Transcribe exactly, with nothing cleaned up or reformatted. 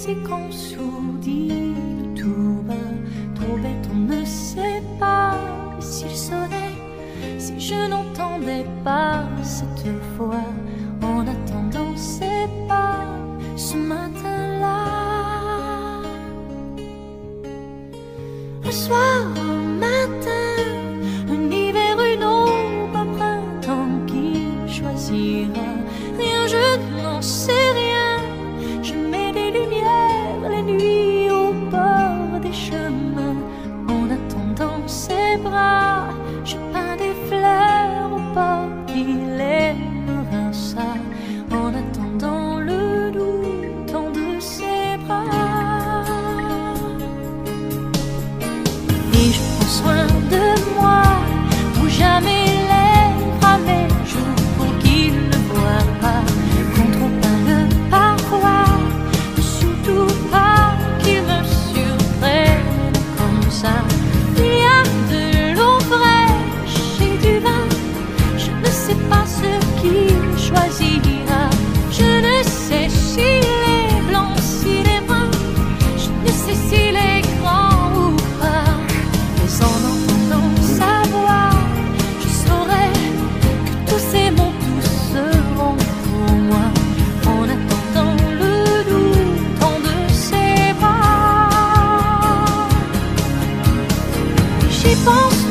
si qu'on sourdit tout bas, trop bête on ne sait pas. Et s'il sonnait, si je n'entendais pas cette fois, en attendant c'est pas ce matin-là. Le soir au matin, un hiver, une aube, un printemps qui choisira. Rien, je n'en sais rien. Je mets des lumières la nuit au bord des chemins. En attendant ses bras, je peins des fleurs au bord qu'il aimera ça. En attendant le doux temps de ses bras. Et je prends soin de moi, pour jamais lèvres à mes joues, pour qu'il ne voie pas qu'on trop parle parfois, et surtout pas qu'il me surprenne comme ça. Il y a de l'eau fraîche et du vin, je ne sais pas ce qu'il choisira. Je ne sais s'il est blanc, s'il est brun, je ne sais s'il est grand ou pas. Mais en entendant sa voix, je saurai que tous ces mots tous seront pour moi. En attendant le doux temps de ses bras. J'y pense